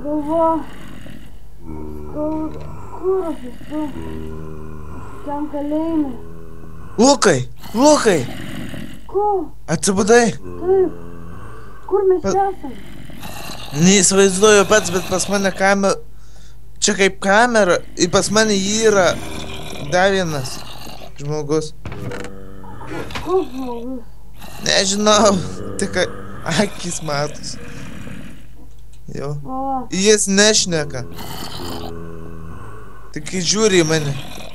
Galva. Skauda. Kur aš esu? Ten kalėjime. Lukai! Ko? Atsibudai? Taip. Kur mes esam? Neįsivaizduoju pats, bet pas mane kamera... Čia kaip kamera, ir pas mane yra dar vienas žmogus. Koks žmogus? Nežinau, tik akis matos. Jo. Jis nešneka. Tik žiūri į mane.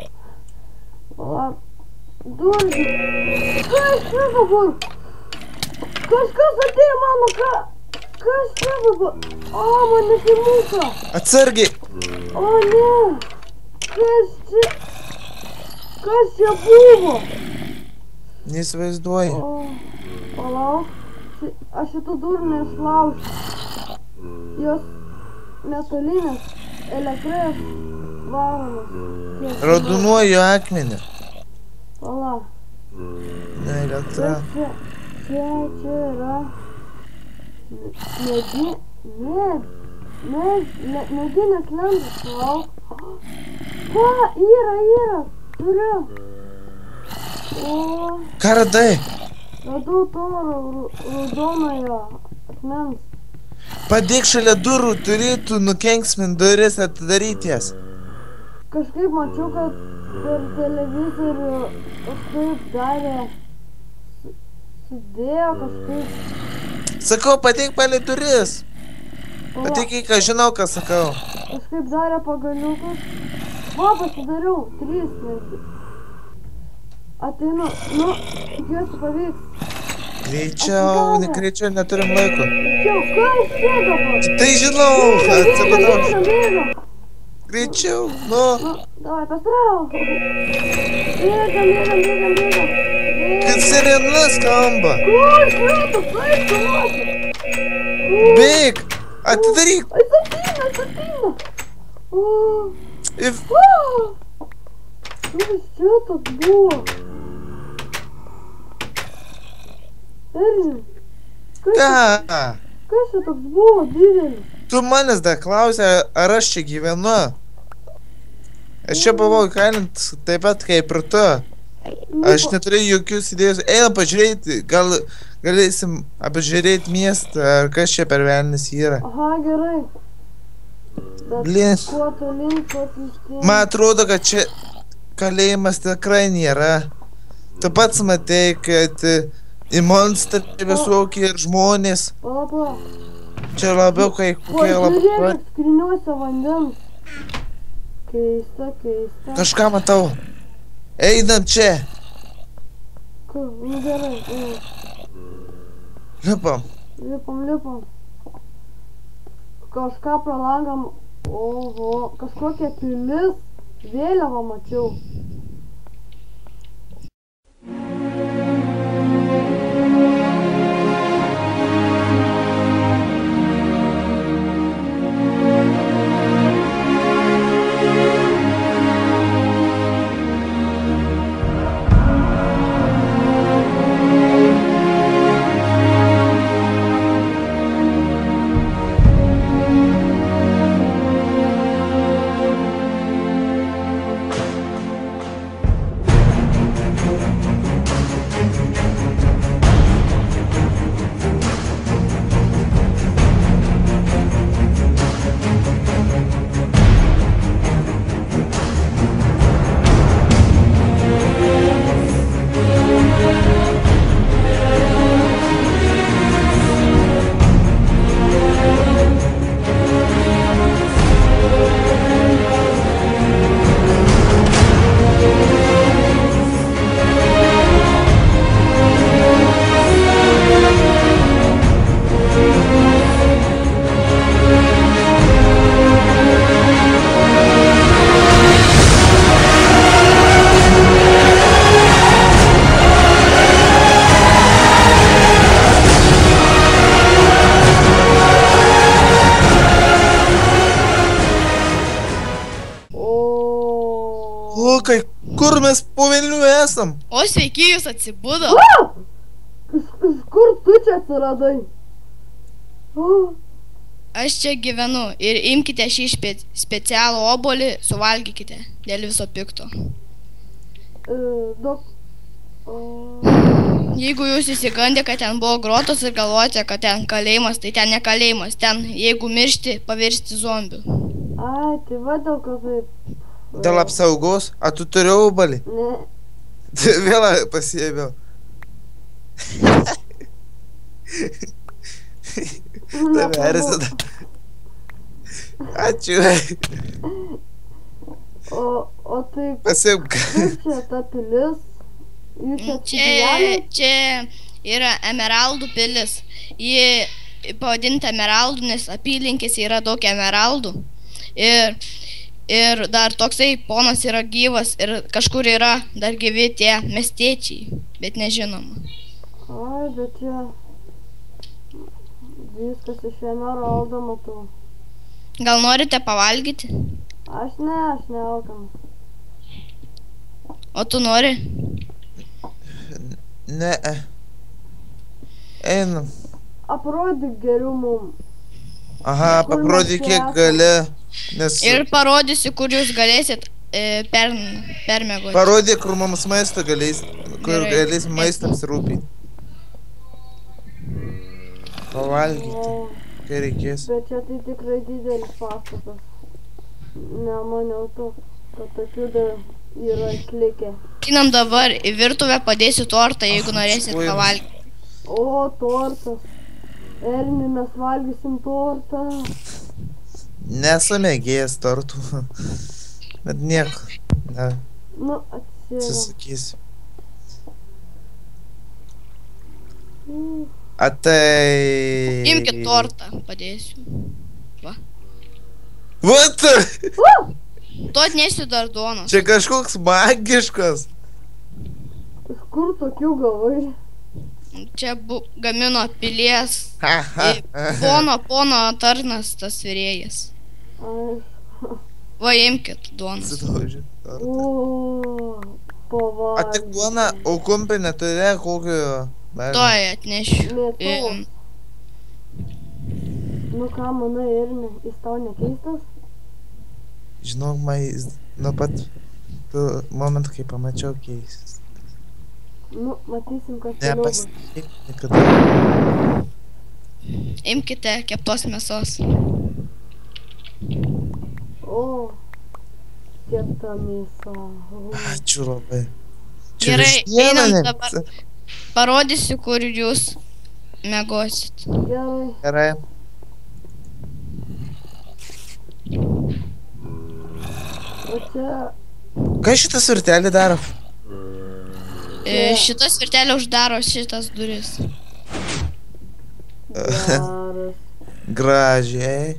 Durgi. Kas čia dabar? Kažkas atėjo mano Kas čia dabar? Mane filmuka. Atsargiai. O ne. Kas čia buvo? Neįsivaizduoju. Palauk. Aš šitą durų neišlaušiu. Jos metalinės, elektrės varomas. Raudonuoju akmenį. Palauk. Ne, elektra. Čia yra medinės lentos. Palauk. Yra. Turiu. Ką radai? Radau toro raudonojo akmens. Padėk šalia durų, turėtų nukenksmint duris atidaryti jas. Kažkaip mačiau, kad per televizorių kažkaip darė, sudėjo kažkaip. Sakau, padėk palei duris. Padėk, ką žinau, ką sakau. Kažkaip darė pagaliukus. Pasidariau, 3 netgi. Ateinu, tikiuosi pavyks. Greičiau, neturim laiko. Kas čia dabar? Tai žinau, atsibadau. Greičiau, Davai, pastrauk. Bėgam. Kad sirena skamba. Kur šito, kaip sunosi? Bėg, atidaryk. Ateina. If... Kas čia toks buvo? Erži, kas čia toks buvo didelis? Tu manęs dar klausė, ar aš čia gyvenu. Aš čia buvau įkalint taip pat kaip ir tu. Aš neturėjau jokius idėjus. Einam pažiūrėti, gal galėsim apžiūrėti miestą, ar kas čia per velnis yra. Aha, gerai. Bet kuo tolyn, kuo tolyn. Man atrodo, kad čia kalėjimas tikrai nėra. Tu pats matei, kad į monsterį visokie ir žmonės. Pala. Čia labiau kai kokie labai... Pažiūrėk, skriniuose vandens. Keista. Kažką matau. Einam čia. Gerai. Lipam. Kažką pralangam. Oho, kažkokia pilis. Vėliavą mačiau. Lukai, kur mes po velnių esam? O sveiki, jūs atsibudo. Iš kur tu čia atsiradai? Aš čia gyvenu ir imkite šį specialų obuolį, suvalgykite dėl viso pikto. Daug. Jeigu jūs įsigandė, kad ten buvo grotos ir galvojate, kad ten kalėjimas, tai ten ne kalėjimas. Ten, jeigu miršti, pavirsti zombiu. Ai, tai va dėl ko taip. Dėl apsaugos. A tu turi obuolį? Ne. Vėl pasiėmiau. Tave erzina. Ačiū. O tai Pasiimk. kaip čia ta pilis? Jūs čia apsigyvenot? Čia yra emeraldų pilis. Ji pavadinta emeraldų, nes apylinkėse yra daug emeraldų. Ir dar toksai ponas yra gyvas ir kažkur yra dar gyvi tie miestiečiai, bet nežinoma. Ai, bet čia viskas iš emeraldo matau. Gal norite pavalgyti? Aš nealkanas. O tu nori? Ne. Einam. Aprodyk geriau mum. Aha, parodyk kiek gali. Nes Ir parodysiu, kur jūs galėsit permiegoti. parodyk, kur mums maistą galės, kur Gerai. galės maistą apsirūpinti. Pavalgyti, O, kai reikės. bet čia tai tikrai didelis pastatas. Nemaniau to, kad tokių dar yra išlikę. Einam dabar į virtuvę, padėsiu tortą, jeigu norėsit Oi. pavalgyti. O, tortas. Elni, mes valgysim tortą. Nesu mėgėjęs tortų. Bet nieko. Ne, Nu, atsisakysiu. atsisakysiu. Atai. Imkit tortą, padėsiu. Vat! Tu atnesiu dar duonos. Čia kažkoks magiškas. Iš kur tokių gavai? Čia gamino pilies. Aha. Pono tarnas tas virėjas. Ai, Va, imkit duonos. Sudaužė tortą. o, pavalgysim. A tik duona, o kumpį neturi kokio... Toj atnešiu. Mėsos. Nu ką, manai, Elni, jis tau nekeistas? Žinok, jis nuo pat moment, kai pamačiau keistis. Nu, matysim, kas toliau bus. Nepasitikėk niekada. Imkite keptos mėsos. O, kepta mėsa. O. Ačiū labai. Čia Gerai, vištiena, einam ne? dabar. Parodysiu, kur jūs miegosit. Gerai. Gerai. O čia, Ką šitas virtelį daro? Šitas virtelė uždaro šitas duris. geras. Gražiai.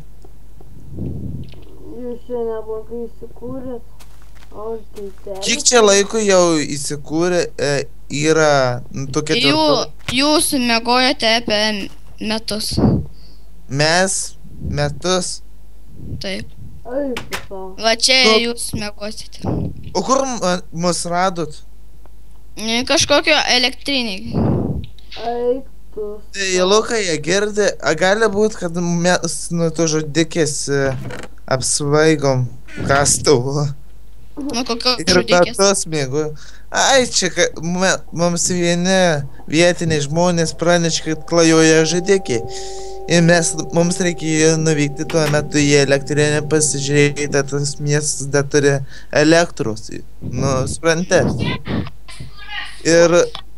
Jūs čia neblogai įsikūrėt. O, tai Kiek čia laiko jau įsikūrė yra tokia Jūs miegojote apie metus. Mes metus. Taip. Ai, pusau. Va čia Nu. jūs miegosite. O kur mus radot? Kažkokio elektriniai. Eik tu. Tai Luka, jie girdi, gali būt, kad mes nuo to žudikės apsvaigom kastuvu. Nu kokio Ir žudikės. metus mėgų. Ai, čia mums vieni vietiniai žmonės pranešė, kad klajoja žudikiai. Ir mums reikėjo nuvykti tuo metu į elektrinę pasižiūrėti, tas miestas dar turi elektros. Nu, supranti. Ir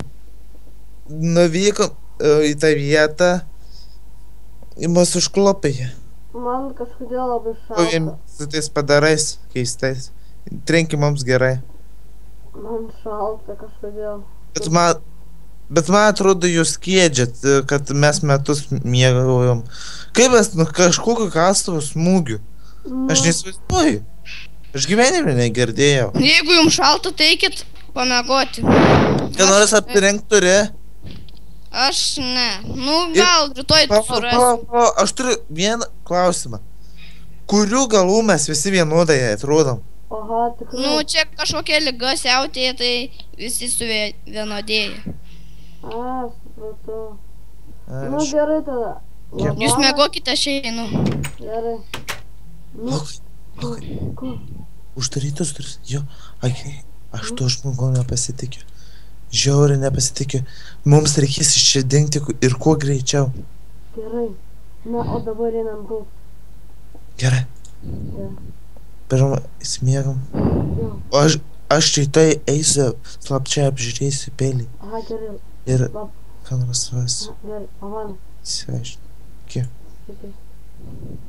nuvykom į tą vietą ir mus užklopė jie. Man kažkodėl labai Kovėm šalta. su tais padarais keistais. Trenki mums gerai. Man šalta kažkodėl. Bet man atrodo, jūs skiedžiat, kad mes metus mėgaujom. Kaip mes nuo kažkokio kastuvo smūgių? Aš neįsivaizduoju. Aš gyvenime negirdėjau. Jeigu jums šalta, tai eikit pamiegoti. Ką nors apsirengt turi? Aš ne. Nu, gal rytoj surasiu. Aš turiu vieną klausimą. Kurių galų mes visi vienodai atrodom? Aha, tikrai. Nu, čia kažkokia liga siautėja, tai visi suvienodėja. A, supratau. Nu Aš... gerai tada. Kiek? Jūs mėgokite, aš einu. Gerai. Nu, Lukai, ko? uždarytos duris. Jo, aš to žmogau nepasitikiu. Žiauriai nepasitikiu. Mums reikės iš čia dingti ir kuo greičiau. Gerai. Na, o dabar einam daug. Gerai. Ja. Pirmą įsimiegam. Jo. O aš čia tai eisiu, slapčia apžiūrėsiu pelį. Aha, gerai. Ir Lab. ką nors rasiu. Gerai, pavana. Įsiaiškinu. Kiek? Sveiki.